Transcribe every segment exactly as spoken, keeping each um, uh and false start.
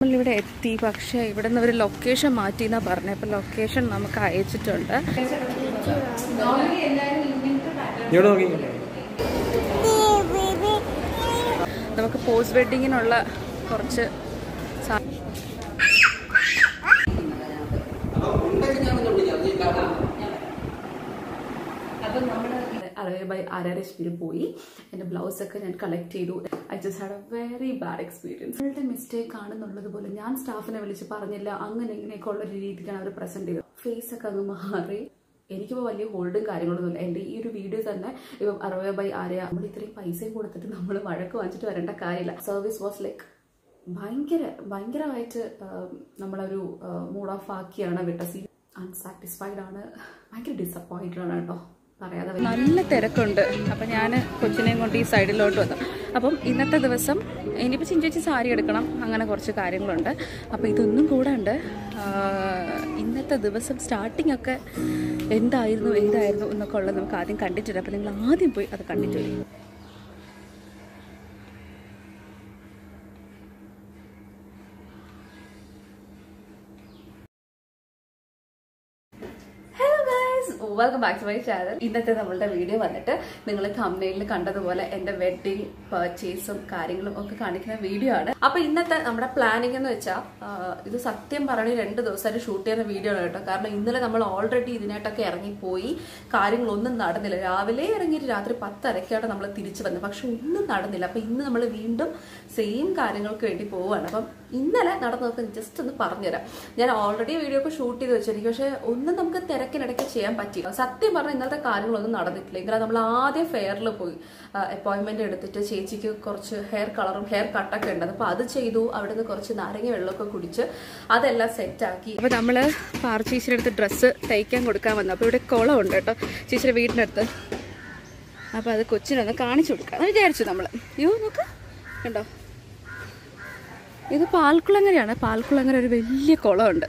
ഇവിടെ എത്തി. പക്ഷേ ഇവിടെ നിന്ന് ഒരു ലൊക്കേഷൻ മാറ്റി എന്നാ പറഞ്ഞത്. അപ്പൊ ലൊക്കേഷൻ നമുക്ക് അയച്ചിട്ടുണ്ട്. നമുക്ക് പോസ്റ്റ് വെഡിങ്ങിനുള്ള കുറച്ച് അപ്പം നമ്മൾ അറേ ബൈ ആരാരെ സ്പീഡിൽ പോയി എൻ്റെ ബ്ലൗസൊക്കെ ഞാൻ കളക്ട് ചെയ്തു. I just had a very bad experience. അവരുടെ മിസ്റ്റേക്ക് ആണെന്നുള്ളത് പോലെ ഞാൻ സ്റ്റാഫിനെ വിളിച്ച് പറഞ്ഞില്ല, അങ്ങനെ ഇങ്ങനെയൊക്കെ ഉള്ള ഒരു രീതിക്കാണ് അവർ പ്രസന്റ് ചെയ്തത്. ഫേസ് ഒക്കെ അങ്ങ് മാറി. എനിക്കിപ്പോൾ വലിയ ഹോൾഡും കാര്യങ്ങളൊന്നുമില്ല. എൻ്റെ ഈ ഒരു വീഡിയോ തന്നെ ഇപ്പം അറേ ബൈ ആര്യ നമ്മൾ ഇത്രയും പൈസയും കൊടുത്തിട്ട് നമ്മൾ വഴക്ക് വാങ്ങിച്ചിട്ട് വരേണ്ട കാര്യമില്ല. സർവീസ് വാസ് ലൈക്ക് ഭയങ്കര ഭയങ്കരമായിട്ട് നമ്മളൊരു മൂഡ് ഓഫ് ആക്കിയാണ് വിട്ട. സീൻ അൺസാറ്റിസ്ഫൈഡ് ആണ്, ഭയങ്കര ഡിസപ്പോയിന്റഡ് ആണ് കേട്ടോ. പറയാതെ നല്ല തിരക്കുണ്ട്. അപ്പം ഞാൻ കൊച്ചിനെയും കൊണ്ട് ഈ സൈഡിലോട്ട് വന്നു. അപ്പം ഇന്നത്തെ ദിവസം ഇനിയിപ്പോൾ ചിഞ്ചേച്ചി സാരി എടുക്കണം, അങ്ങനെ കുറച്ച് കാര്യങ്ങളുണ്ട്. അപ്പം ഇതൊന്നും കൂടാണ്ട് ഇന്നത്തെ ദിവസം സ്റ്റാർട്ടിംഗ് ഒക്കെ എന്തായിരുന്നു എന്തായിരുന്നു എന്നൊക്കെ ഉള്ളത് നമുക്ക് ആദ്യം കണ്ടിട്ടുണ്ട്. അപ്പം നിങ്ങൾ ആദ്യം പോയി അത് കണ്ടിട്ട് വരും. Welcome back to my channel. ഇന്നത്തെ നമ്മളുടെ വീഡിയോ വന്നിട്ട് നിങ്ങൾ തംബ്നെയിലിൽ കണ്ടതുപോലെ എന്റെ വെഡിങ് പർച്ചേസും കാര്യങ്ങളും ഒക്കെ കാണിക്കുന്ന വീഡിയോ ആണ്. അപ്പൊ ഇന്നത്തെ നമ്മുടെ പ്ലാനിങ് എന്ന് വെച്ചാൽ ഇത് സത്യം പറഞ്ഞ രണ്ട് ദിവസമായിട്ട് ഷൂട്ട് ചെയ്യുന്ന വീഡിയോ ആണ് കേട്ടോ. കാരണം ഇന്നലെ നമ്മൾ ഓൾറെഡി ഇതിനായിട്ടൊക്കെ ഇറങ്ങിപ്പോയി, കാര്യങ്ങളൊന്നും നടന്നില്ല. രാവിലെ ഇറങ്ങിയിട്ട് രാത്രി പത്തരക്കാണ് നമ്മൾ തിരിച്ചു വന്നത്, പക്ഷെ ഒന്നും നടന്നില്ല. അപ്പൊ ഇന്ന് നമ്മൾ വീണ്ടും സെയിം കാര്യങ്ങൾക്ക് വേണ്ടി പോവുകയാണ്. അപ്പം ഇന്നലെ നടന്നതൊക്കെ ജസ്റ്റ് ഒന്ന് പറഞ്ഞുതരാം. ഞാൻ ഓൾറെഡി വീഡിയോ ഒക്കെ ഷൂട്ട് ചെയ്ത് വെച്ചിരിക്കും, പക്ഷെ ഒന്നും നമുക്ക് തിരക്കിനിടയ്ക്ക് ചെയ്യാൻ പറ്റി. സത്യം പറഞ്ഞാൽ ഇന്നത്തെ കാര്യങ്ങളൊന്നും നടന്നിട്ടില്ല. എങ്കിലും നമ്മൾ ആദ്യം ഫെയറിൽ പോയി അപ്പോയിന്റ്മെന്റ് എടുത്തിട്ട് ചേച്ചിക്ക് കുറച്ച് ഹെയർ കളറും ഹെയർ കട്ടൊക്കെ ഉണ്ട്. അപ്പൊ അത് ചെയ്തു. അവിടെ നിന്ന് കുറച്ച് നാരങ്ങ വെള്ളമൊക്കെ കുടിച്ച് അതെല്ലാം സെറ്റാക്കി. അപ്പൊ നമ്മള് പാർ ചേച്ചിയുടെ അടുത്ത് ഡ്രസ്സ് തയ്ക്കാൻ കൊടുക്കാൻ വന്നു. അപ്പൊ ഇവിടെ കുളം ഉണ്ട് കേട്ടോ ചേച്ചിയുടെ വീടിൻ്റെ അടുത്ത്. അപ്പൊ അത് കൊച്ചിനൊന്ന് കാണിച്ചു കൊടുക്കാം വിചാരിച്ചു നമ്മള്. അയ്യോ നോക്ക് കണ്ടോ, ഇത് പാൽക്കുളങ്ങരയാണ്. പാൽക്കുളങ്ങര ഒരു വലിയ കുളമുണ്ട്.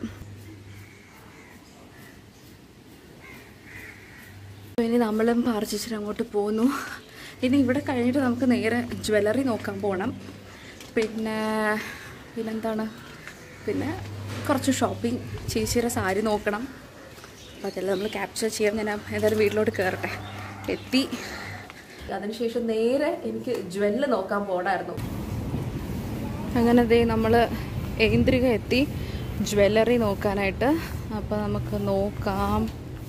ഇനി നമ്മളും പാർച്ചിച്ചിട്ട് അങ്ങോട്ട് പോന്നു. ഇനി ഇവിടെ കഴിഞ്ഞിട്ട് നമുക്ക് നേരെ ജ്വല്ലറി നോക്കാൻ പോകണം. പിന്നെ പിന്നെന്താണ് പിന്നെ കുറച്ച് ഷോപ്പിംഗ്, ചേച്ചിയുടെ സാരി നോക്കണം. അപ്പോൾ അതെല്ലാം നമ്മൾ ക്യാപ്ചർ ചെയ്യാൻ ഞാൻ ഏതായാലും വീട്ടിലോട്ട് കയറട്ടെ. എത്തി. അതിനുശേഷം നേരെ എനിക്ക് ജ്വല്ല് നോക്കാൻ പോകണമായിരുന്നു. അങ്ങനെ ദേ നമ്മൾ ഏന്ദ്രിക എത്തി ജ്വല്ലറി നോക്കാനായിട്ട്. അപ്പോൾ നമുക്ക് നോക്കാം.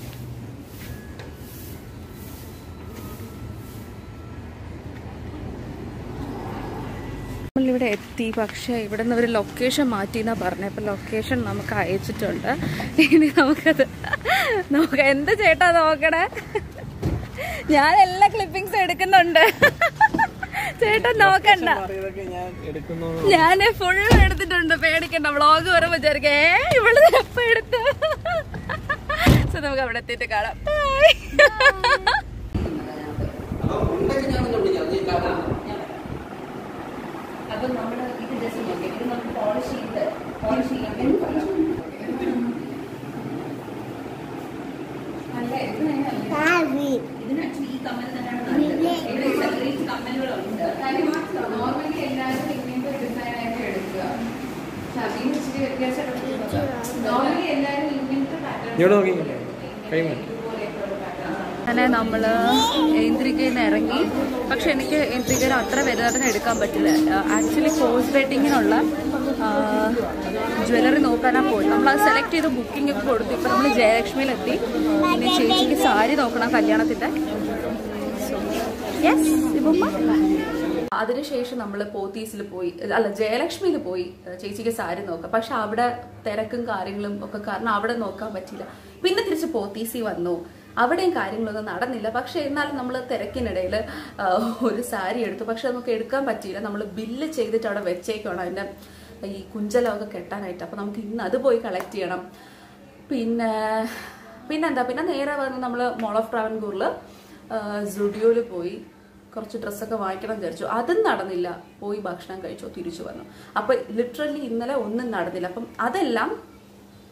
നമ്മളിവിടെ എത്തി. പക്ഷേ ഇവിടെ നിന്ന് ഒരു ലൊക്കേഷൻ മാറ്റി എന്നാ പറഞ്ഞത്. അപ്പം ലൊക്കേഷൻ നമുക്ക് അയച്ചിട്ടുണ്ട്. ഇനി നമുക്കത് നോക്കാം. എന്ത് ചേട്ടാ നോക്കണേ, ഞാൻ എല്ലാ ക്ലിപ്പിങ്സും എടുക്കുന്നുണ്ട്. ചേട്ടൻ നോക്കണ്ട, ഞാൻ ഫുൾ എടുത്തിട്ടുണ്ട്. പേടിക്കണ്ട, വ്ളോഗ് വരുമ്പോ വിചാരിക്കേ ഇവിടെ എപ്പ എടുത്തു. സോ നമുക്ക് അവിടെ എത്തിയിട്ട് കാണാം. അപ്പൊ നമ്മള് ഇത് ജസ്റ്റ് നോക്കി ഇത് നമുക്ക് പോളിഷ് ചെയ്ത് പോളിഷ് ചെയ്യാൻ അല്ല ഇതിന് ആക്ച്വലി ഈ കമ്മൽ തന്നെയാണ് സെപ്പറേറ്റ് കമ്മലുകളുണ്ട്. കാര്യം നോർമലി എല്ലാവരും ഇങ്ങനത്തെ ഡിസൈൻ ആയിട്ട് എടുക്കുക. പക്ഷെ അതിന് ഇച്ചിരി വ്യത്യാസം. നോർമലി എല്ലാവരും ഇങ്ങനത്തെ പാറ്റേൺ. അങ്ങനെ നമ്മൾ ഏന്ദ്രികയിൽ നിന്ന് ഇറങ്ങി. പക്ഷെ എനിക്ക് ഏന്ദ്രികയിൽ അത്ര വലുതായിട്ട് എടുക്കാൻ പറ്റില്ല. ആക്ച്വലി പോസ്റ്റ് വെഡിങ്ങിനുള്ള ജ്വല്ലറി നോക്കാനാണ് പോയി. നമ്മളത് സെലക്ട് ചെയ്ത് ബുക്കിംഗ് ഒക്കെ കൊടുത്തു. ഇപ്പം നമ്മൾ ജയലക്ഷ്മിയിലെത്തി. പിന്നെ ചേച്ചിക്ക് സാരി നോക്കണം കല്യാണത്തിൻ്റെ. യെസ് ഇപ്പം അതിനുശേഷം നമ്മൾ പോത്തീസിൽ പോയി, അല്ല ജയലക്ഷ്മിയിൽ പോയി ചേച്ചിക്ക് സാരി നോക്കാം. പക്ഷെ അവിടെ തിരക്കും കാര്യങ്ങളും ഒക്കെ കാരണം അവിടെ നോക്കാൻ പറ്റില്ല. പിന്നെ തിരിച്ച് പോത്തീസി വന്നു. അവിടെയും കാര്യങ്ങളൊന്നും നടന്നില്ല. പക്ഷെ എന്നാലും നമ്മൾ തിരക്കിനിടയിൽ ഒരു സാരി എടുത്തു. പക്ഷെ നമുക്ക് എടുക്കാൻ പറ്റിയില്ല. നമ്മൾ ബില്ല് ചെയ്തിട്ട് അവിടെ വെച്ചേക്കാണ് അതിൻ്റെ ഈ കുഞ്ചലമൊക്കെ കെട്ടാനായിട്ട്. അപ്പം നമുക്ക് ഇന്ന് അത് പോയി കളക്ട് ചെയ്യണം. പിന്നെ പിന്നെന്താ പിന്നെ നേരെ വന്ന് നമ്മൾ മോൾ ഓഫ് ട്രാവൻകൂറിൽ സ്റ്റുഡിയോയിൽ പോയി കുറച്ച് ഡ്രസ്സൊക്കെ വാങ്ങിക്കണം വിചാരിച്ചു. അതും നടന്നില്ല. പോയി ഭക്ഷണം കഴിച്ചു തിരിച്ചു വന്നു. അപ്പം ലിറ്ററലി ഇന്നലെ ഒന്നും നടന്നില്ല. അപ്പം അതെല്ലാം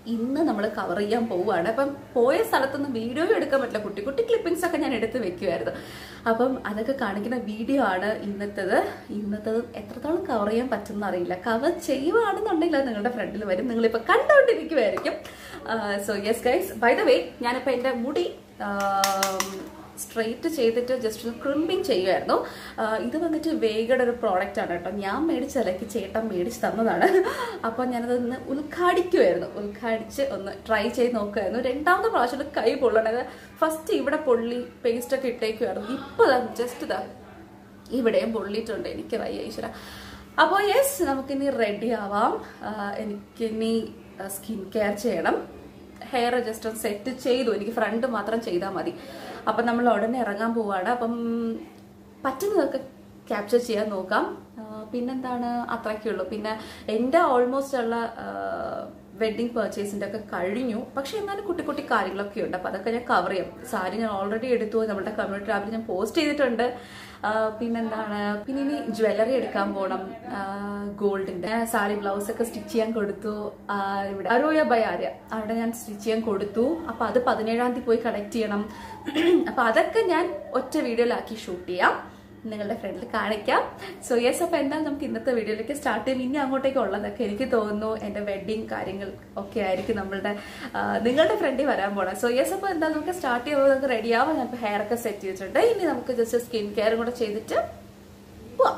ഇന്ന് നമ്മൾ കവർ ചെയ്യാൻ പോവുകയാണ്. അപ്പം പോയ സ്ഥലത്തൊന്നും വീഡിയോ എടുക്കാൻ പറ്റില്ല, കുട്ടി കുട്ടി ക്ലിപ്പിംഗ്സ് ഒക്കെ ഞാൻ എടുത്ത് വെക്കുമായിരുന്നു. അപ്പം അതൊക്കെ കാണിക്കുന്ന വീഡിയോ ആണ് ഇന്നത്തേത്. ഇന്നത്തേത് എത്രത്തോളം കവർ ചെയ്യാൻ പറ്റുമെന്ന് അറിയില്ല. കവർ ചെയ്യുവാണെന്നുണ്ടെങ്കിൽ അത് നിങ്ങളുടെ ഫ്രണ്ടിൽ വരും, നിങ്ങളിപ്പോൾ കണ്ടുകൊണ്ടിരിക്കുമായിരിക്കും. So yes guys, by the way ഞാനിപ്പോൾ എൻ്റെ മുടി സ്ട്രെയിറ്റ് ചെയ്തിട്ട് ജസ്റ്റ് ഒന്ന് ക്രിമ്പിങ് ചെയ്യുമായിരുന്നു. ഇത് വന്നിട്ട് വേഗയുടെ ഒരു പ്രോഡക്റ്റ് ആണ് കേട്ടോ. ഞാൻ മേടിച്ചതല്ല, ചേട്ടൻ മേടിച്ച് തന്നതാണ്. അപ്പോൾ ഞാനതൊന്ന് ഉദ്ഘാടിക്കുമായിരുന്നു. ഉദ്ഘാടിച്ച് ഒന്ന് ട്രൈ ചെയ്ത് നോക്കുമായിരുന്നു. രണ്ടാമത്തെ പ്രാവശ്യം കൈ പൊള്ളണത്. ഫസ്റ്റ് ഇവിടെ പൊള്ളി പേസ്റ്റൊക്കെ ഇട്ടേക്കുമായിരുന്നു. ഇപ്പോൾ ഇതാ ജസ്റ്റ് ഇതാ ഇവിടെയും പൊള്ളിയിട്ടുണ്ട്. എനിക്ക് വയ്യ ഈശ്വര. അപ്പോൾ യെസ്, നമുക്കിനി റെഡി ആവാം. എനിക്കിനി സ്കിൻ കെയർ ചെയ്യണം. ഹെയർ ജസ്റ്റ് ഒന്ന് സെറ്റ് ചെയ്തു, എനിക്ക് ഫ്രണ്ട് മാത്രം ചെയ്താൽ മതി. അപ്പം നമ്മൾ ഉടനെ ഇറങ്ങാൻ പോവാണ്. അപ്പം പറ്റുന്നതൊക്കെ ക്യാപ്ചർ ചെയ്യാൻ നോക്കാം. പിന്നെന്താണ്, അത്രയ്ക്കുള്ളൂ. പിന്നെ എൻ്റെ ഓൾമോസ്റ്റ് ഉള്ള വെഡ്ഡിങ് പർച്ചേസിൻ്റെ ഒക്കെ കഴിഞ്ഞു. പക്ഷെ എന്നാലും കുട്ടി കുട്ടി കാര്യങ്ങളൊക്കെ ഉണ്ട്. അപ്പം അതൊക്കെ ഞാൻ കവർ ചെയ്യും. സാരി ഞാൻ ഓൾറെഡി എടുത്തു, നമ്മുടെ കമ്മ്യൂണിറ്റി ആപ്പിൽ ഞാൻ പോസ്റ്റ് ചെയ്തിട്ടുണ്ട്. പിന്നെന്താണ്, പിന്നെ ഇനി ജ്വല്ലറി എടുക്കാൻ പോകണം. ഗോൾഡിൻ്റെ സാരി ബ്ലൗസൊക്കെ സ്റ്റിച്ച് ചെയ്യാൻ കൊടുത്തു. ഇവിടെ അരോയ ബൈ ആര്യ അവിടെ ഞാൻ സ്റ്റിച്ച് ചെയ്യാൻ കൊടുത്തു. അപ്പം അത് പതിനേഴാം തീയതി പോയി കളക്ട് ചെയ്യണം. അപ്പം അതൊക്കെ ഞാൻ ഒറ്റ വീഡിയോയിലാക്കി ഷൂട്ട് ചെയ്യാം, നിങ്ങളുടെ ഫ്രണ്ടിൽ കാണിക്കാം. സോ യെസ്, അപ്പോൾ എന്തായാലും നമുക്ക് ഇന്നത്തെ വീഡിയോയിലേക്ക് സ്റ്റാർട്ട് ചെയ്യും. ഇനി അങ്ങോട്ടേക്ക് ഉള്ളതൊക്കെ എനിക്ക് തോന്നുന്നു എൻ്റെ വെഡ്ഡിങ് കാര്യങ്ങൾ ഒക്കെ ആയിരിക്കും നമ്മളുടെ നിങ്ങളുടെ ഫ്രണ്ടിൽ വരാൻ പോകണം. സോ യെസ്, അപ്പോൾ എന്തായാലും നമുക്ക് സ്റ്റാർട്ട് ചെയ്യുമ്പോൾ നമുക്ക് റെഡി ആവാം. ഞാൻ ഇപ്പോൾ ഹെയർ ഒക്കെ സെറ്റ് ചെയ്തിട്ടുണ്ട്. ഇനി നമുക്ക് ജസ്റ്റ് സ്കിൻ കെയറും കൂടെ ചെയ്തിട്ട് പോവാം.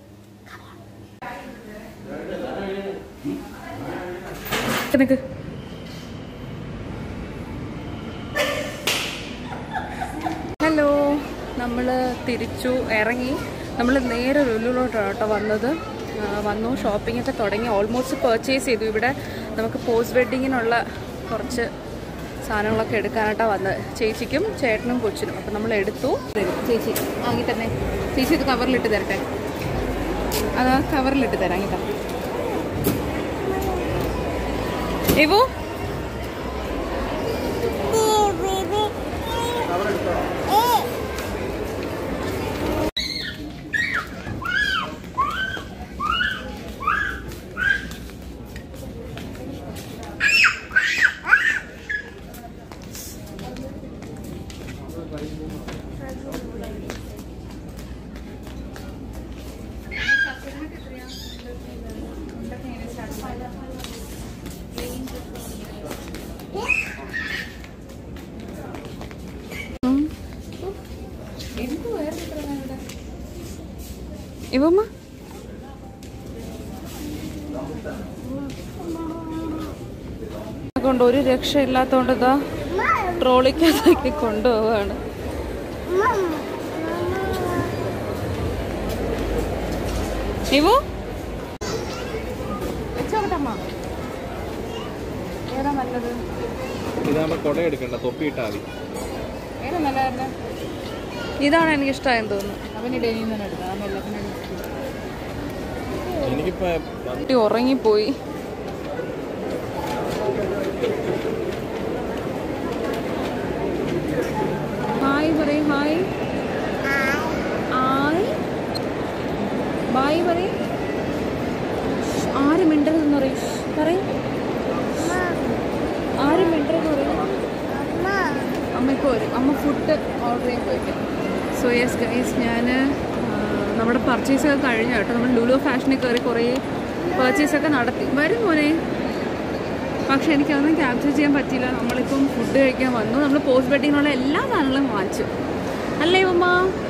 ഹലോ, നമ്മൾ തിരിച്ചു ഇറങ്ങി. നമ്മൾ നേരെ ലുലുവിലോട്ടാണ് കേട്ടോ വന്നത്. വന്നു, ഷോപ്പിംഗ് ഒക്കെ തുടങ്ങി, ഓൾമോസ്റ്റ് പർച്ചേസ് ചെയ്തു. ഇവിടെ നമുക്ക് പോസ്റ്റ് വെഡ്ഡിങ്ങിനുള്ള കുറച്ച് സാധനങ്ങളൊക്കെ എടുക്കാനായിട്ടാണ് വന്നത്, ചേച്ചിക്കും ചേട്ടനും കൊച്ചിനും. അപ്പം നമ്മൾ എടുത്തു. ചേച്ചി വാങ്ങി തന്നെ, ചേച്ചി ഇത് കവറിലിട്ട് തരട്ടെ. അതാ കവറിലിട്ട് തരാം. ഇതാ ഇവോ ഇവമ്മ കൊണ്ട് ഒരു രക്ഷയില്ലാത്തോണ്ട് ഇതാ ട്രോളിക്കകത്തേക്ക് കൊണ്ടുപോവാണ്. ഇവോ വെച്ചോട്ടമ്മ, ഏതാ നല്ലത്? ഇതാകുമ്പോ കൊട എടുക്കണ്ട, തൊപ്പി ഇട്ടാ മതി. ഏതാ നല്ലതന്നെ? ഇതാണ് എനിക്ക് ഇഷ്ടമായെന്ന് തോന്നുന്നു. അവന് ഡെയിലി തന്നെ എടുക്കാം. കുട്ടി ഉറങ്ങിപ്പോയി. ഹായ് പറയും, ഹായ് ഹായ് ബായ് പറയും. ആര് മിണ്ടരുതെന്ന് പറയും, പറയും ആര് മിണ്ടരുതെന്ന് പറയും. അമ്മയ്ക്ക് വരും, അമ്മ ഫുഡ് ഓർഡർ ചെയ്യാൻ പോയിക്കും. സോ യെസ് ഗൈസ്, ഞാൻ നമ്മുടെ പർച്ചേസൊക്കെ കഴിഞ്ഞു കേട്ടോ. നമ്മൾ ലുലു ഫാഷനിൽ കയറി കുറേ പർച്ചേസൊക്കെ നടത്തി. വരും മോനെ, പക്ഷെ എനിക്കതൊന്നും ക്യാപ്ചർ ചെയ്യാൻ പറ്റിയില്ല. നമ്മളിപ്പം ഫുഡ് കഴിക്കാൻ വന്നു. നമ്മൾ പോസ്റ്റ് വെഡിങ്ങിനുള്ള എല്ലാ സാധനങ്ങളും വാങ്ങിച്ചു, അല്ലേ ഉമ്മ?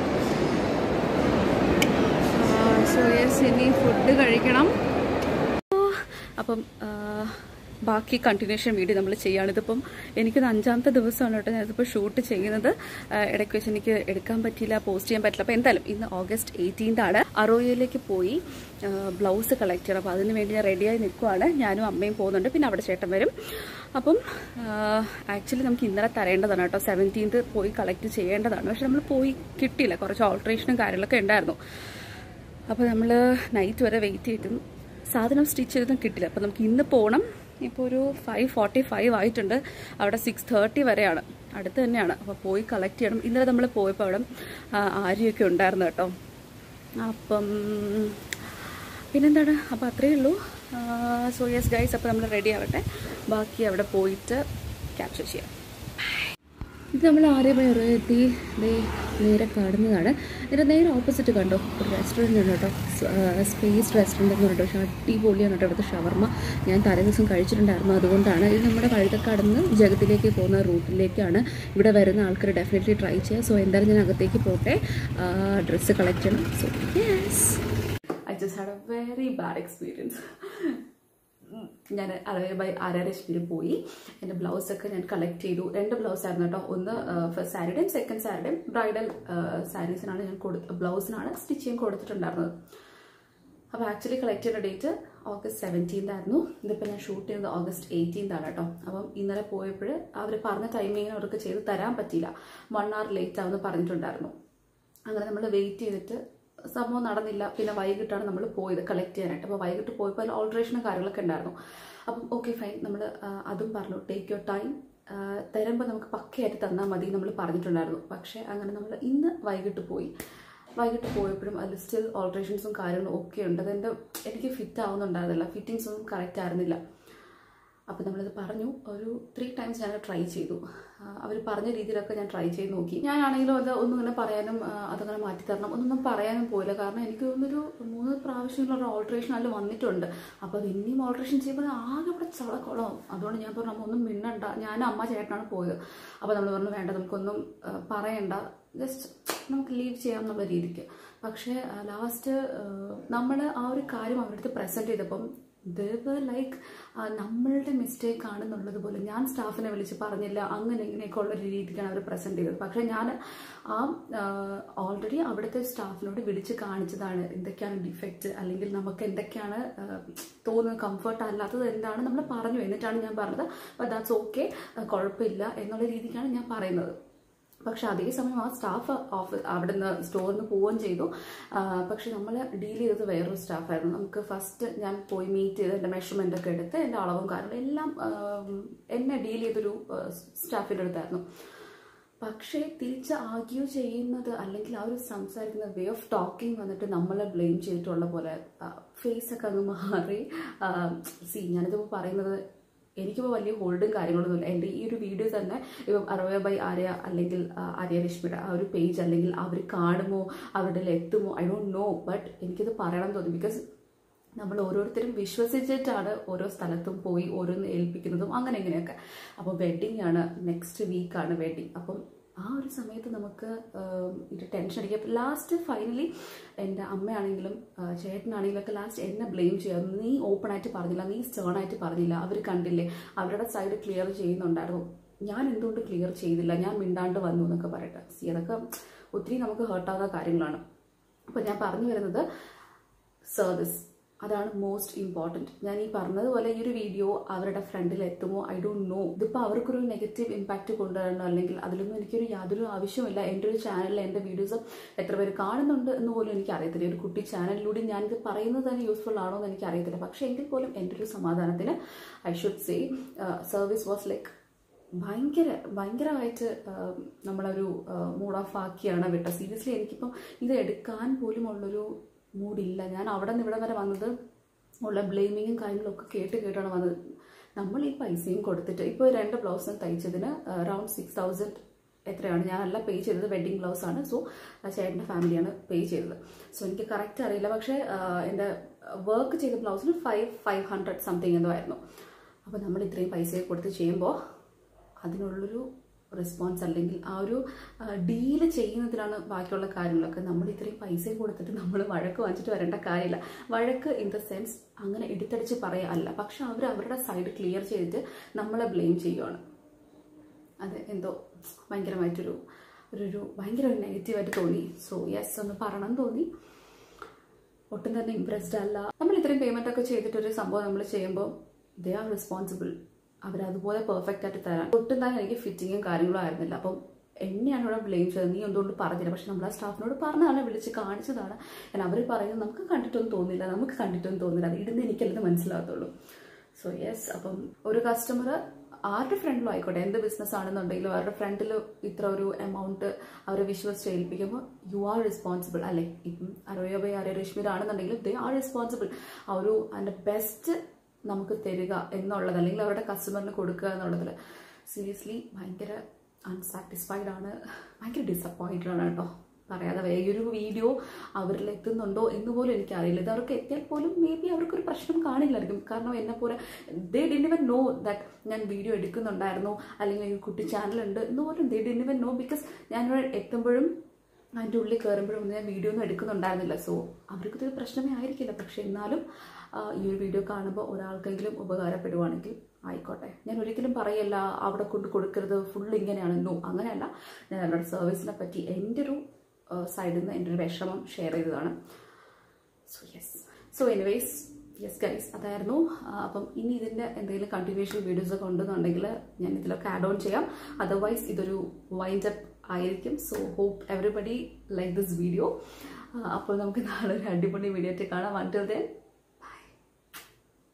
സോ യെസ്, ഇനി ഫുഡ് കഴിക്കണം. അപ്പം ബാക്കി കണ്ടിന്യൂഷൻ വീഡിയോ നമ്മൾ ചെയ്യുകയാണ്. ഇതിപ്പം എനിക്കൊരു അഞ്ചാമത്തെ ദിവസമാണ് കേട്ടോ ഞാനിതിപ്പോൾ ഷൂട്ട് ചെയ്യുന്നത്. ഇടയ്ക്ക് വെച്ച് എനിക്ക് എടുക്കാൻ പറ്റിയില്ല, പോസ്റ്റ് ചെയ്യാൻ പറ്റില്ല. അപ്പോൾ എന്തായാലും ഇന്ന് ഓഗസ്റ്റ് എയ്റ്റീൻത് ആണ്. അറോയയിലേക്ക് പോയി ബ്ലൗസ് കളക്ട് ചെയ്യണം. അപ്പോൾ അതിന് വേണ്ടി ഞാൻ റെഡിയായി നിൽക്കുവാണ്. ഞാനും അമ്മയും പോകുന്നുണ്ട്, പിന്നെ അവിടെ ചേട്ടൻ വരും. അപ്പം ആക്ച്വലി നമുക്ക് ഇന്നലെ തരേണ്ടതാണ് കേട്ടോ, സെവൻറ്റീൻത് പോയി കളക്ട് ചെയ്യേണ്ടതാണ്. പക്ഷെ നമ്മൾ പോയി കിട്ടിയില്ല, കുറച്ച് ഓൾട്രേഷനും കാര്യങ്ങളൊക്കെ ഉണ്ടായിരുന്നു. അപ്പോൾ നമ്മൾ നൈറ്റ് വരെ വെയിറ്റ് ചെയ്തിട്ടും സാധനം സ്റ്റിച്ച് ചെയ്തൊന്നും കിട്ടില്ല. അപ്പോൾ നമുക്ക് ഇന്ന് പോകണം. ഇപ്പോൾ ഒരു ഫൈവ് ഫോർട്ടി ഫൈവ് ആയിട്ടുണ്ട്. അവിടെ സിക്സ് തേർട്ടി വരെയാണ്, അടുത്ത് തന്നെയാണ്. അപ്പോൾ പോയി കളക്ട് ചെയ്യണം. ഇന്നലെ നമ്മൾ പോയപ്പോൾ അവിടെ ആര്യയൊക്കെ ഉണ്ടായിരുന്നു കേട്ടോ. അപ്പം പിന്നെന്താണ്, അപ്പോൾ അത്രയേ ഉള്ളൂ. സോ യെസ് ഗൈസ്, അപ്പോൾ നമ്മൾ റെഡി ആവട്ടെ, ബാക്കി അവിടെ പോയിട്ട് ക്യാപ്ചർ ചെയ്യാം. ഇത് നമ്മൾ ആരെ പേര് എത്തി നേരെ കാണുന്നതാണ്. ഇതിൻ്റെ നേരെ ഓപ്പോസിറ്റ് കണ്ടോ ഒരു റെസ്റ്റോറൻറ്റ് ഉണ്ട് കേട്ടോ, സ്പേസ് റെസ്റ്റോറൻറ്റ് എന്ന് പറഞ്ഞിട്ടോ. പക്ഷേ അടിപൊളിയാണ് കേട്ടോ ഇവിടുത്തെ ഷവർമ്മ. ഞാൻ തലേ ദിവസം കഴിച്ചിട്ടുണ്ടായിരുന്നു, അതുകൊണ്ടാണ്. ഇത് നമ്മുടെ വഴുതക്കാട് നിന്ന് ജഗത്തിലേക്ക് പോകുന്ന റൂട്ടിലേക്കാണ്. ഇവിടെ വരുന്ന ആൾക്കാർ ഡെഫിനറ്റ്ലി ട്രൈ ചെയ്യുക. സോ എന്തായാലും ഞാൻ അകത്തേക്ക് പോട്ടെ, ഡ്രസ്സ് കളക്ട് ചെയ്യണം. So yes, I just had a very bad experience. ഞാൻ അറേ ബൈ ആരാരശ്മിയിൽ പോയി എൻ്റെ ബ്ലൗസൊക്കെ ഞാൻ കളക്ട് ചെയ്തു. രണ്ട് ബ്ലൗസ് ആയിരുന്നു കേട്ടോ, ഒന്ന് ഫസ്റ്റ് സാരിയുടെയും സെക്കൻഡ് സാരിയുടെയും ബ്രൈഡൽ സാരീസിനാണ് ഞാൻ കൊടു ബ്ലൗസിനാണ് സ്റ്റിച്ച് ചെയ്യാൻ കൊടുത്തിട്ടുണ്ടായിരുന്നത്. അപ്പോൾ ആക്ച്വലി കളക്ട് ചെയ്ത ഡേറ്റ് ഓഗസ്റ്റ് സെവൻറ്റീൻത് ആയിരുന്നു. ഇതിപ്പോൾ ഞാൻ ഷൂട്ട് ചെയ്തത് ഓഗസ്റ്റ് എയ്റ്റീൻത് ആണ് കേട്ടോ. അപ്പം ഇന്നലെ പോയപ്പോൾ അവർ പറഞ്ഞ ടൈമിങ്ങിന് അവർക്ക് ചെയ്ത് തരാൻ പറ്റിയില്ല, വൺ അവർ ലേറ്റ് ആവുമെന്ന് പറഞ്ഞിട്ടുണ്ടായിരുന്നു. അങ്ങനെ നമ്മൾ വെയിറ്റ് ചെയ്തിട്ട് സംഭവം നടന്നില്ല. പിന്നെ വൈകിട്ടാണ് നമ്മൾ പോയത് കളക്ട് ചെയ്യാനായിട്ട്. അപ്പോൾ വൈകിട്ട് പോയപ്പോൾ അതിൽ ഓൾട്രേഷനും കാര്യങ്ങളൊക്കെ ഉണ്ടായിരുന്നു. അപ്പം ഓക്കെ ഫൈൻ, നമ്മൾ അതും പറഞ്ഞു ടേക്ക് യുവർ ടൈം, തരുമ്പോൾ നമുക്ക് പക്കയായിട്ട് തന്നാൽ മതി നമ്മൾ പറഞ്ഞിട്ടുണ്ടായിരുന്നു. പക്ഷേ അങ്ങനെ നമ്മൾ ഇന്ന് വൈകിട്ട് പോയി. വൈകിട്ട് പോയപ്പോഴും അതിൽ സ്റ്റിൽ ഓൾട്രേഷൻസും കാര്യങ്ങളും ഒക്കെ ഉണ്ട്. അതെൻ്റെ എനിക്ക് ഫിറ്റ് ആവുന്നുണ്ടായിരുന്നില്ല, ഫിറ്റിങ്സ് ഒന്നും കറക്റ്റ് ആയിരുന്നില്ല. അപ്പോൾ നമ്മളിത് പറഞ്ഞു, ഒരു ത്രീ ടൈംസ് ഞാൻ ട്രൈ ചെയ്തു. അവർ പറഞ്ഞ രീതിയിലൊക്കെ ഞാൻ ട്രൈ ചെയ്ത് നോക്കി. ഞാനാണെങ്കിലും അത് ഒന്നും ഇങ്ങനെ പറയാനും അതങ്ങനെ മാറ്റിത്തരണം ഒന്നും പറയാനും പോയില്ല. കാരണം എനിക്ക് തോന്നുന്നൊരു മൂന്ന് പ്രാവശ്യമുള്ള ഓൾട്രേഷൻ അതിൽ വന്നിട്ടുണ്ട്. അപ്പോൾ അത് ഇനിയും ഓൾട്രേഷൻ ചെയ്യുമ്പോൾ ആകെ ഇവിടെ ചളക്കുളമാവും. അതുകൊണ്ട് ഞാൻ പറഞ്ഞു നമ്മൾ ഒന്നും മിണ്ണണ്ട. ഞാൻ അമ്മ ചേട്ടനാണ് പോയത്. അപ്പോൾ നമ്മൾ പറഞ്ഞു വേണ്ട, നമുക്കൊന്നും പറയണ്ട, ജസ്റ്റ് നമുക്ക് ലീവ് ചെയ്യാം എന്നുള്ള രീതിക്ക്. പക്ഷേ ലാസ്റ്റ് നമ്മൾ ആ ഒരു കാര്യം അവരുടെ അടുത്ത് പ്രസൻറ്റ് ചെയ്തപ്പം ദേ ലൈക്ക് നമ്മളുടെ മിസ്റ്റേക്ക് ആണെന്നുള്ളത് പോലെ ഞാൻ സ്റ്റാഫിനെ വിളിച്ച് പറഞ്ഞില്ല, അങ്ങനെ ഇങ്ങനെയൊക്കെ ഉള്ള ഒരു രീതിക്കാണ് അവർ പ്രസൻറ്റ് ചെയ്തത്. പക്ഷേ ഞാൻ ആ ഓൾറെഡി അവിടുത്തെ സ്റ്റാഫിനോട് വിളിച്ച് കാണിച്ചതാണ് എന്തൊക്കെയാണ് ഡിഫക്റ്റ്, അല്ലെങ്കിൽ നമുക്ക് എന്തൊക്കെയാണ് തോന്നുന്നത് കംഫർട്ട് അല്ലാത്തത് എന്താണ് നമ്മൾ പറഞ്ഞു. എന്നിട്ടാണ് ഞാൻ പറഞ്ഞത് ദാറ്റ്സ് ഓക്കെ, കുഴപ്പമില്ല എന്നുള്ള രീതിക്കാണ് ഞാൻ പറയുന്നത്. പക്ഷെ അതേസമയം ആ സ്റ്റാഫ് ഓഫ് അവിടെ നിന്ന് സ്റ്റോറിൽ നിന്ന് പോവുകയും ചെയ്തു. പക്ഷെ നമ്മൾ ഡീൽ ചെയ്തത് വേറൊരു സ്റ്റാഫായിരുന്നു. നമുക്ക് ഫസ്റ്റ് ഞാൻ പോയി മീറ്റ് ചെയ്ത് എൻ്റെ മെഷർമെൻ്റ് ഒക്കെ എടുത്ത് എൻ്റെ അളവും കാര്യങ്ങളും എല്ലാം എന്നെ ഡീൽ ചെയ്തൊരു സ്റ്റാഫിൻ്റെ അടുത്തായിരുന്നു. പക്ഷേ തിരിച്ച് ആർഗ്യൂ ചെയ്യുന്നത് അല്ലെങ്കിൽ ആ ഒരു സംസാരിക്കുന്ന വേ ഓഫ് ടോക്കിംഗ് വന്നിട്ട് നമ്മളെ ബ്ലെയിം ചെയ്തിട്ടുള്ള പോലെ ഫേസൊക്കെ അങ്ങ് മാറി. സി ഞാനിതിപ്പോൾ പറയുന്നത് എനിക്കിപ്പോൾ വലിയ ഹോൾഡും കാര്യങ്ങളൊന്നുമില്ല. എൻ്റെ ഈ ഒരു വീഡിയോ തന്നെ ഇപ്പം അറുപത് ബൈ ആര്യ അല്ലെങ്കിൽ ആര്യ രശ്മിയുടെ ആ ഒരു പേജ് അല്ലെങ്കിൽ അവർ കാണുമോ അവരുടെ എത്തുമോ ഐ ഡോണ്ട് നോ, ബട്ട് എനിക്കിത് പറയണം തോന്നി. ബിക്കോസ് നമ്മൾ ഓരോരുത്തരും വിശ്വസിച്ചിട്ടാണ് ഓരോ സ്ഥലത്തും പോയി ഓരോന്ന് ഏൽപ്പിക്കുന്നതും അങ്ങനെ ഇങ്ങനെയൊക്കെ. അപ്പോൾ വെഡ്ഡിങ് ആണ്, നെക്സ്റ്റ് വീക്കാണ് വെഡ്ഡിങ്. അപ്പം ആ ഒരു സമയത്ത് നമുക്ക് ഇത് ടെൻഷൻ അടിക്കുക. ലാസ്റ്റ് ഫൈനലി എൻ്റെ അമ്മയാണെങ്കിലും ചേട്ടനാണെങ്കിലും ഒക്കെ ലാസ്റ്റ് എന്നെ ബ്ലെയിം ചെയ്യാം. നീ ഓപ്പൺ ആയിട്ട് പറഞ്ഞില്ല, നീ സ്റ്റേൺ ആയിട്ട് പറഞ്ഞില്ല, അവർ കണ്ടില്ലേ, അവരുടെ സൈഡ് ക്ലിയർ ചെയ്യുന്നുണ്ടായിരുന്നു, ഞാൻ എന്തുകൊണ്ട് ക്ലിയർ ചെയ്തില്ല, ഞാൻ മിണ്ടാണ്ട് വന്നു എന്നൊക്കെ പറയട്ടെ. സി അതൊക്കെ ഒത്തിരി നമുക്ക് ഹേർട്ടാവുന്ന കാര്യങ്ങളാണ്. അപ്പോൾ ഞാൻ പറഞ്ഞു വരുന്നത് സർവീസ് അതാണ് മോസ്റ്റ് ഇമ്പോർട്ടൻറ്റ്. ഞാൻ ഈ പറഞ്ഞതുപോലെ ഈ ഒരു വീഡിയോ അവരുടെ ഫ്രണ്ടിൽ എത്തുമോ ഐ ഡോണ്ട് നോ. ഇതിപ്പോൾ അവർക്കൊരു നെഗറ്റീവ് ഇമ്പാക്റ്റ് കൊണ്ടുവരണോ അല്ലെങ്കിൽ അതിലൊന്നും എനിക്കൊരു യാതൊരു ആവശ്യമില്ല. എൻ്റെ ഒരു ചാനലിൽ എൻ്റെ വീഡിയോസ് എത്ര പേര് കാണുന്നുണ്ട് എന്ന് പോലും എനിക്ക് അറിയത്തില്ല. ഒരു കുട്ടി ചാനലിലൂടെ ഞാനിത് പറയുന്നത് തന്നെ യൂസ്ഫുൾ ആണോ എന്ന് എനിക്ക് അറിയത്തില്ല. പക്ഷേ എങ്കിൽ പോലും എൻ്റെ ഒരു സമാധാനത്തിന് I should say service was like ഭയങ്കര ഭയങ്കരമായിട്ട് നമ്മളൊരു മൂഡ് ഓഫ് ആക്കിയാണ് വിട്ടത്. സീരിയസ്ലി എനിക്കിപ്പം ഇത് എടുക്കാൻ പോലും ഉള്ളൊരു മൂഡില്ല. ഞാൻ അവിടെ നിന്ന് ഇവിടെ വരെ വന്നത് ഉള്ള ബ്ലെയിമിങ്ങും കാര്യങ്ങളൊക്കെ കേട്ട് കേട്ടാണ് വന്നത്. നമ്മൾ ഈ പൈസയും കൊടുത്തിട്ട് ഇപ്പോൾ രണ്ട് ബ്ലൗസും തയ്ച്ചതിന് അറൗണ്ട് സിക്സ് തൗസൻഡ് എത്രയാണ് ഞാനല്ല പേ ചെയ്തത്, വെഡ്ഡിങ് ബ്ലൗസ് ആണ്. സോ ചേട്ടൻ്റെ ഫാമിലിയാണ് പേ ചെയ്തത്. സോ എനിക്ക് കറക്റ്റ് അറിയില്ല. പക്ഷേ എൻ്റെ വർക്ക് ചെയ്ത ബ്ലൗസിന് ഫൈവ് ഫൈവ് ഹൺഡ്രഡ് സംതിങ് എന്തോ ആയിരുന്നു. അപ്പോൾ നമ്മൾ ഇത്രയും പൈസ കൊടുത്ത് ചെയ്യുമ്പോൾ അതിനുള്ളൊരു റെസ്പോൺസ് അല്ലെങ്കിൽ ആ ഒരു ഡീല് ചെയ്യുന്നതിലാണ് ബാക്കിയുള്ള കാര്യങ്ങളൊക്കെ. നമ്മൾ ഇത്രയും പൈസ കൊടുത്തിട്ട് നമ്മൾ വഴക്ക് വാങ്ങിച്ചിട്ട് വരേണ്ട കാര്യമില്ല. വഴക്ക് ഇൻ ദ സെൻസ് അങ്ങനെ എടുത്തടിച്ച് പറയാല്ല, പക്ഷെ അവർ അവരുടെ സൈഡ് ക്ലിയർ ചെയ്തിട്ട് നമ്മളെ ബ്ലെയിം ചെയ്യുവാണ്. അത് എന്തോ ഭയങ്കരമായിട്ടൊരു ഒരു ഭയങ്കര ഒരു നെഗറ്റീവായിട്ട് തോന്നി. സോ യെസ് ഒന്ന് പറയണം തോന്നി. ഒട്ടും തന്നെ ഇംപ്രസ്ഡ് അല്ല. നമ്മൾ ഇത്രയും പേയ്മെന്റ് ഒക്കെ ചെയ്തിട്ടൊരു സംഭവം നമ്മൾ ചെയ്യുമ്പോൾ ദേ ആർ റെസ്പോൺസിബിൾ. അവരതുപോലെ പെർഫെക്റ്റ് ആയിട്ട് തരാൻ ഒട്ടും തന്നെ എനിക്ക് ഫിറ്റിങ്ങും കാര്യങ്ങളും ആയിരുന്നില്ല. അപ്പം എന്നെയാണ് ഇവിടെ ബ്ലെയിം ചെയ്തത്, നീ എന്തുകൊണ്ട് പറഞ്ഞില്ല. പക്ഷെ നമ്മൾ ആ സ്റ്റാഫിനോട് പറഞ്ഞതാണ്, വിളിച്ച് കാണിച്ചതാണ്. ഞാൻ അവർ പറയുന്നത് നമുക്ക് കണ്ടിട്ടൊന്നും തോന്നില്ല, നമുക്ക് കണ്ടിട്ടൊന്നും തോന്നില്ല, അത് ഇടുന്ന എനിക്കല്ലത് മനസ്സിലാകത്തുള്ളൂ. സോ യെസ്, അപ്പം ഒരു കസ്റ്റമർ ആരുടെ ഫ്രണ്ടിലും ആയിക്കോട്ടെ, എന്ത് ബിസിനസ് ആണെന്നുണ്ടെങ്കിലും അവരുടെ ഫ്രണ്ടിൽ ഇത്ര ഒരു എമൗണ്ട് അവരെ വിശ്വസിച്ച് ഏൽപ്പിക്കുമ്പോൾ യു ആർ റെസ്പോൺസിബിൾ അല്ലേ. ഇപ്പം അരോയ ബൈ ആര്യ രശ്മിയിലാണെന്നുണ്ടെങ്കിലും ദേ ആർ റെസ്പോൺസിബിൾ. ആ ഒരു അതിൻ്റെ ബെസ്റ്റ് നമുക്ക് തരിക എന്നുള്ളത്, അല്ലെങ്കിൽ അവരുടെ കസ്റ്റമറിന് കൊടുക്കുക എന്നുള്ളതിൽ സീരിയസ്ലി ഭയങ്കര അൺസാറ്റിസ്ഫൈഡ് ആണ്, ഭയങ്കര ഡിസപ്പോയിൻറ്റഡ് ആണ് കേട്ടോ. പറയാതെ ഈ ഒരു വീഡിയോ അവരിൽ എത്തുന്നുണ്ടോ എന്ന് പോലും എനിക്കറിയില്ല. ഇത് അവർക്ക് എത്തിയാൽ പോലും മേ ബി അവർക്കൊരു പ്രശ്നം കാണില്ലായിരിക്കും. കാരണം എന്നെ പോലെ they didn't even know that ഞാൻ വീഡിയോ എടുക്കുന്നുണ്ടായിരുന്നു, അല്ലെങ്കിൽ ഒരു കുട്ടി ചാനലുണ്ട് എന്ന് പോലും they didn't even know. Because ഞാനിവിടെ എത്തുമ്പോഴും അതിൻ്റെ ഉള്ളിൽ കയറുമ്പോഴും ഞാൻ വീഡിയോ ഒന്നും എടുക്കുന്നുണ്ടായിരുന്നില്ല. സോ അവർക്കിതൊരു പ്രശ്നമേ ആയിരിക്കില്ല. പക്ഷെ എന്നാലും ഈ ഒരു വീഡിയോ കാണുമ്പോൾ ഒരാൾക്കെങ്കിലും ഉപകാരപ്പെടുവാണെങ്കിൽ ആയിക്കോട്ടെ. ഞാൻ ഒരിക്കലും പറയല്ല അവിടെ കൊണ്ട് കൊടുക്കരുത്, ഫുൾ ഇങ്ങനെയാണ്. നോ, അങ്ങനെയല്ല. ഞാൻ അവരുടെ സർവീസിനെ പറ്റി എൻ്റെ ഒരു സൈഡിൽ നിന്ന് എൻ്റെ ഒരു വിഷമം ഷെയർ ചെയ്തതാണ്. So yes so anyways yes guys, അതായിരുന്നു. അപ്പം ഇനി ഇതിൻ്റെ എന്തെങ്കിലും കണ്ടിന്യൂഷൻ വീഡിയോസ് ഒക്കെ ഉണ്ടെന്നുണ്ടെങ്കിൽ ഞാൻ ഇതിലൊക്കെ ആഡ് ഓൺ ചെയ്യാം. അതർവൈസ് ഇതൊരു വൈൻഡ് അപ്പ് ആയിരിക്കും. So hope everybody like this video. അപ്പോൾ നമുക്ക് നാളെ ഒരു അടിപൊളി വീഡിയോ ആയിട്ട് കാണാം. Until then